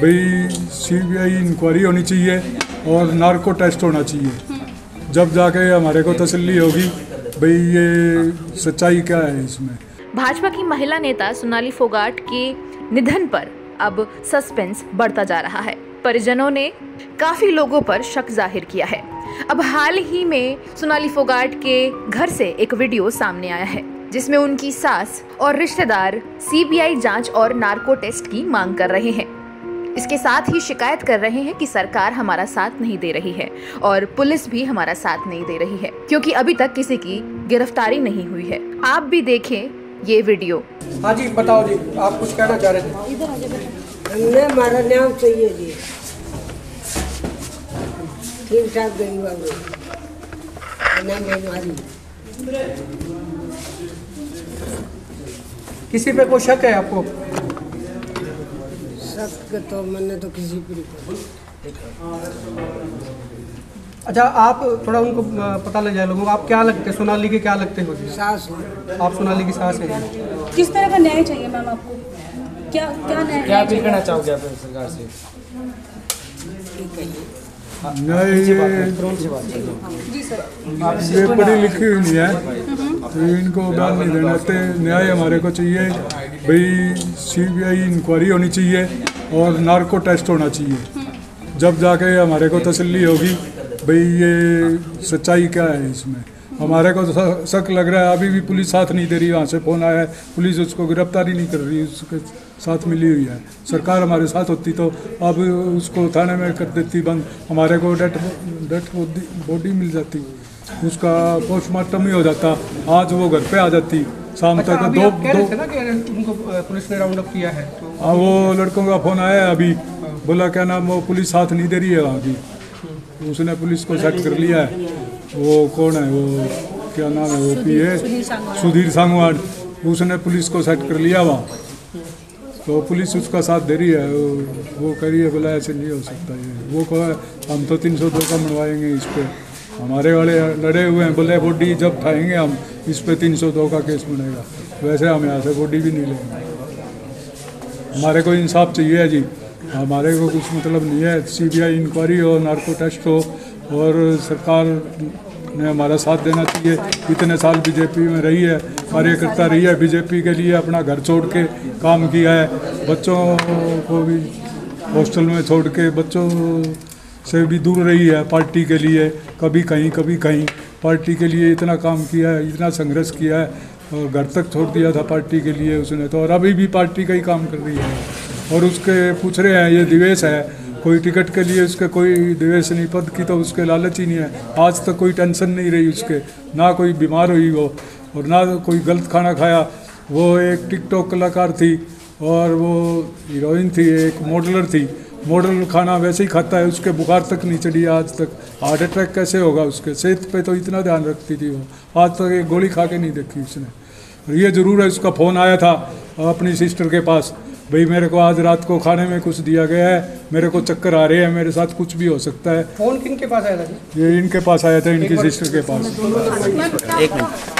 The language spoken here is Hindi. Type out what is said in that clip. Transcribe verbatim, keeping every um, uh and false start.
भाई सीबीआई इंक्वायरी होनी चाहिए और नार्को टेस्ट होना चाहिए, जब जाके हमारे को तसल्ली होगी भाई ये सच्चाई क्या है इसमें। भाजपा की महिला नेता सोनाली फोगाट के निधन पर अब सस्पेंस बढ़ता जा रहा है। परिजनों ने काफी लोगों पर शक जाहिर किया है। अब हाल ही में सोनाली फोगाट के घर से एक वीडियो सामने आया है जिसमें उनकी सास और रिश्तेदार सीबीआई जांच और नार्को टेस्ट की मांग कर रहे हैं। इसके साथ ही शिकायत कर रहे हैं कि सरकार हमारा साथ नहीं दे रही है और पुलिस भी हमारा साथ नहीं दे रही है, क्योंकि अभी तक किसी की गिरफ्तारी नहीं हुई है। आप भी देखें ये वीडियो। हाँ जी, बताओ जी, आप कुछ कहना चाह रहे थे? इधर आ जाओ। हमने हमारा नाम चाहिए जी। तीन साल गई बाबू नाम बीमारी। किसी पे कोई शक है आपको? शक तो मैंने तो किसी पर। अच्छा, आप थोड़ा उनको पता लग जाए लोगों को, आप क्या लगते हैं, सोनाली के क्या लगते हो? सास। आप सोनाली की सास हैं। किस तरह का न्याय चाहिए मैम आपको? क्या क्या न्याय क्या अपील करना चाहोगे आप सरकार से? नहीं, ये जी सर। ये पढ़ी लिखी हुई नहीं है तो इनको बयान नहीं देना चाहते। न्याय हमारे को चाहिए भाई, सीबीआई इंक्वायरी होनी चाहिए और नार्को टेस्ट होना चाहिए, जब जाके हमारे को तसल्ली होगी भाई ये सच्चाई क्या है इसमें। हमारे को तो शक लग रहा है, अभी भी पुलिस साथ नहीं दे रही। वहाँ से फ़ोन आया है, पुलिस उसको गिरफ्तारी नहीं कर रही, उसके साथ मिली हुई है। सरकार हमारे साथ होती तो अब उसको थाने में कर देती बंद, हमारे को डेथ डेथ बॉडी मिल जाती, उसका पोस्टमार्टम ही हो जाता, आज वो घर पे आ जाती शाम अच्छा, तक। अभी दो आप कह रहे दो थे ना कि उनको पुलिस ने राउंड अप किया है तो? हाँ, वो लड़कों का फ़ोन आया अभी, बोला क्या नाम, वो पुलिस साथ नहीं दे रही है वहाँ की, उसने पुलिस को सेट कर लिया है। वो कौन है, वो क्या नाम है, वो पी है सुधीर सांगवान, उसने पुलिस को सेट कर लिया वहाँ, तो पुलिस उसका साथ दे रही है। वो, वो कह रही है बोला ऐसे नहीं हो सकता ये, वो कहा हम तो तीन सौ दो का मनवाएंगे इस पर, हमारे वाले लड़े हुए हैं, बोले बॉडी जब खाएंगे हम इस पे तीन सौ दो का केस बनेगा, वैसे हम यहाँ से बॉडी भी नहीं लेंगे। हमारे को इंसाफ चाहिए जी, हमारे को कुछ मतलब नहीं है। सीबीआई इंक्वायरी हो, नार्को टेस्ट हो और सरकार ने हमारा साथ देना चाहिए। इतने साल बीजेपी में रही है, कार्यकर्ता रही है, बीजेपी के लिए अपना घर छोड़ के काम किया है, बच्चों को भी हॉस्टल में छोड़ के बच्चों से भी दूर रही है पार्टी के लिए, कभी कहीं कभी कहीं पार्टी के लिए इतना काम किया है, इतना संघर्ष किया है, और घर तक छोड़ दिया था पार्टी के लिए उसने तो, और अभी भी पार्टी का ही काम कर रही है। और उसके पूछ रहे हैं ये दिवेश है, कोई टिकट के लिए उसके कोई दिवेश नहीं, पद की तो उसके लालच ही नहीं है। आज तक कोई टेंशन नहीं रही उसके, ना कोई बीमार हुई वो और ना कोई गलत खाना खाया। वो एक टिकटॉक कलाकार थी और वो हीरोइन थी, एक मॉडलर थी, मॉडल खाना वैसे ही खाता है, उसके बुखार तक नहीं चढ़ी आज तक। हार्ट अटैक कैसे होगा उसके? सेहत पे तो इतना ध्यान रखती थी वो, आज तक एक गोली खा के नहीं देखी उसने। और ये ज़रूर है, उसका फ़ोन आया था अपनी सिस्टर के पास, भाई मेरे को आज रात को खाने में कुछ दिया गया है, मेरे को चक्कर आ रहे हैं, मेरे साथ कुछ भी हो सकता है। फोन किन के पास आया था? ये इनके पास आया था, इनकी सिस्टर के पास। एक मिनट।